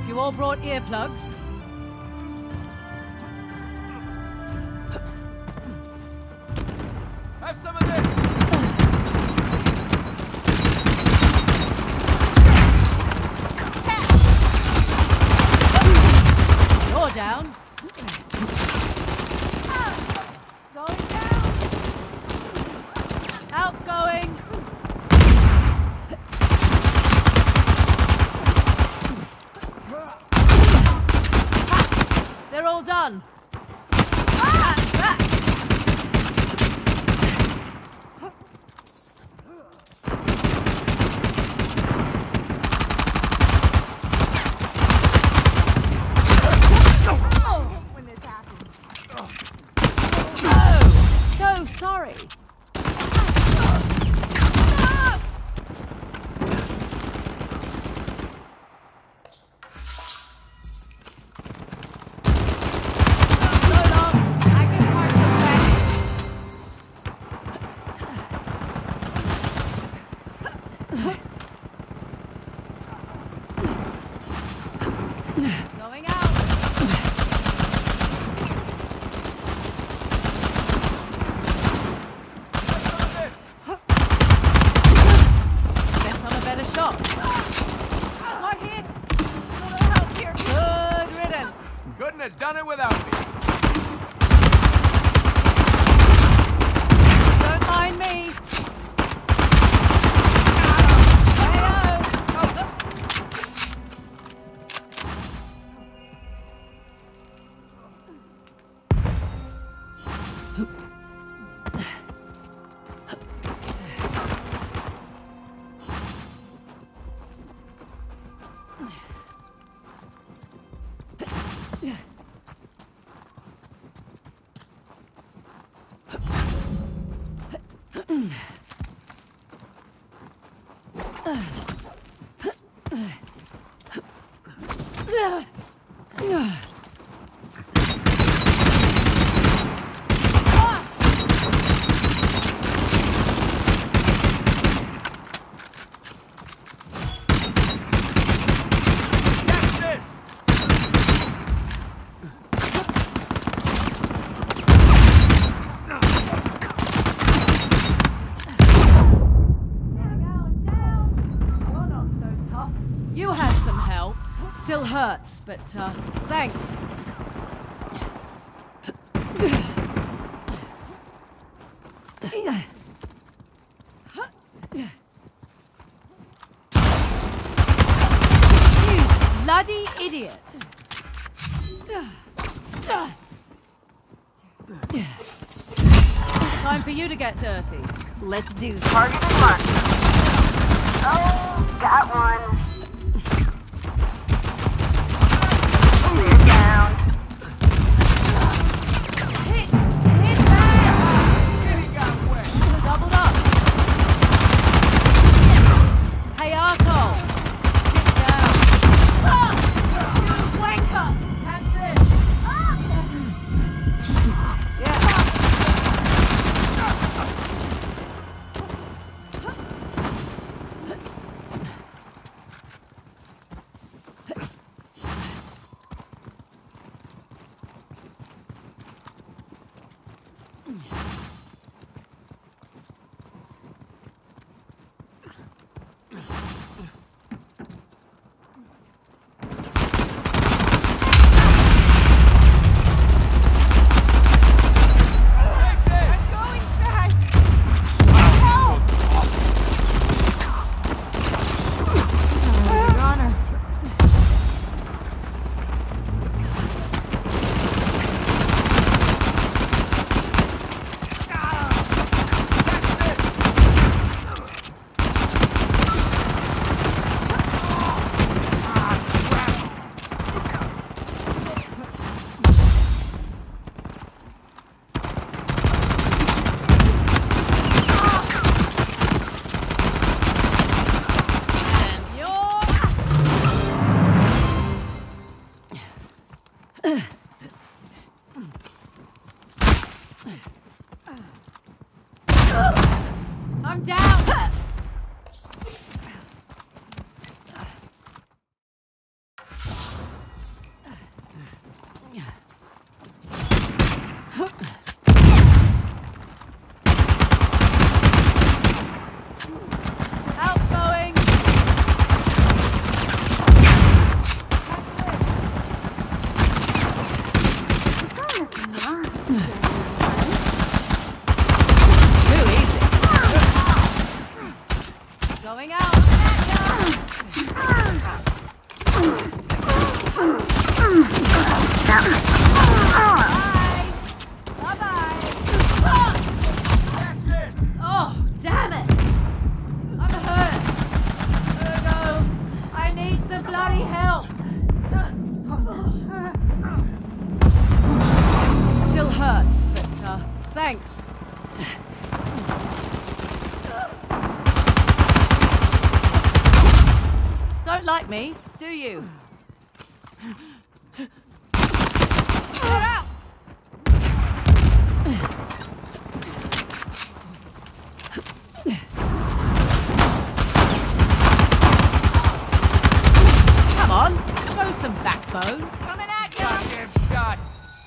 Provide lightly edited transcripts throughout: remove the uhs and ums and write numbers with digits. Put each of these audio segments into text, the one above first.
You all brought earplugs? Have some of this! You're down. Going down. Outgoing. They're all done. So sorry. Going out. Guess I'm a better shot. Got hit. Little help here. Good riddance. Couldn't have done it without me. Don't mind me. You had some help. Still hurts, but thanks. You bloody idiot. Time for you to get dirty. Let's do target and mark. Oh, got one. We're down. Hit back. He got wet. Doubled up. Hey, asshole. Sit down. You wanker. That's it. Yeah. Thanks. Don't like me, do you? Get out! Come on, show some backbone. Coming at you! Goddamn shot!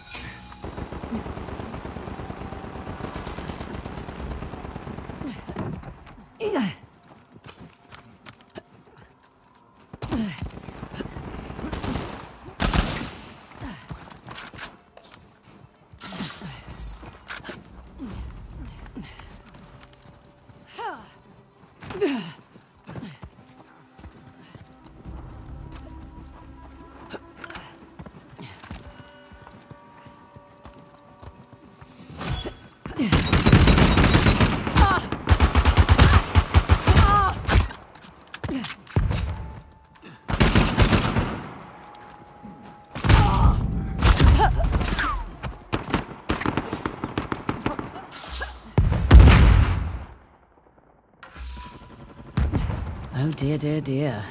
Oh dear, dear, dear.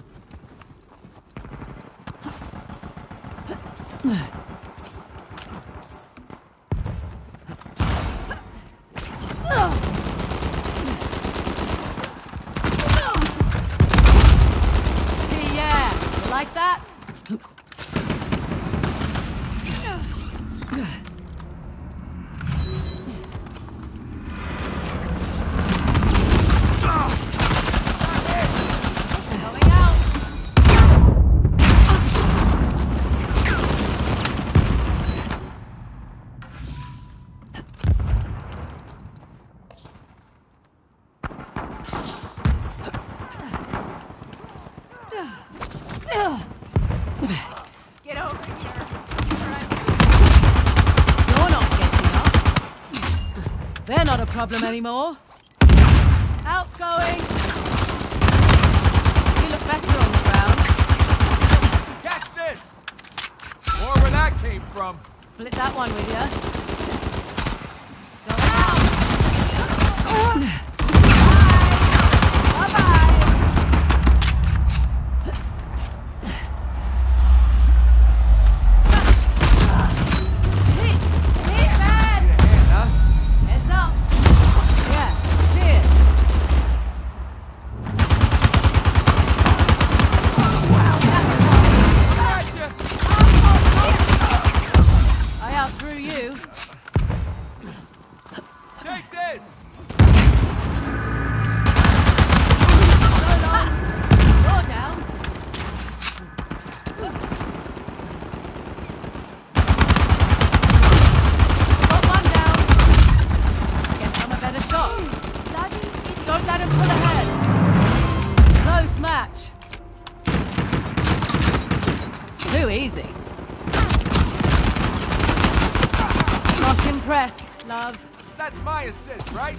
Yeah, you like that? Going out. Get over here. You're not getting up. They're not a problem anymore. Outgoing. You look better on the ground. Catch this! More where that came from. Split that one with you. Go out. Bye-bye. Hit, man. Need a hand, huh? Heads up. Yeah, cheers. Gotcha! I outthrew you. Take this! So long. You're down. Got one down. Guess I'm a better shot. Don't let him pull ahead. Close match. Too easy. Not impressed, love. That's my assist, right?